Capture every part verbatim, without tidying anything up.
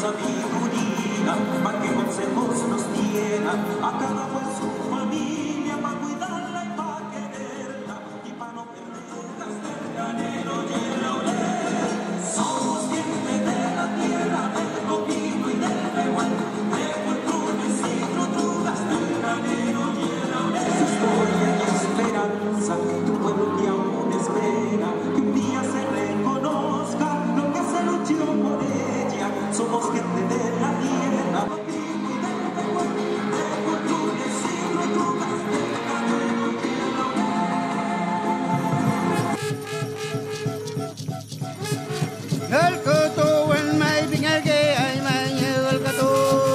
sabiduría, para que consejos nos diera, a cada cual su familia, para cuidarla y para quererla, y para no perderla el granero y el laurel. Somos gente de la tierra, del bovino y del regual, de culturas y fruturas, del granero y el laurel. Su historia y esperanza, tu pueblo que aún espera, que un día se reconozca lo que se luchó por ella. Somos gente de la tierra, bovino y del regual, de culturas y fruturas, del granero y el laurel. El coto el mai pingal que ay mai el coto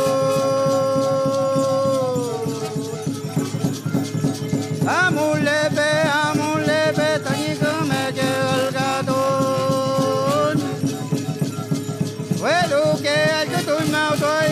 amule be amule be tani come el gato bueno que el coto mau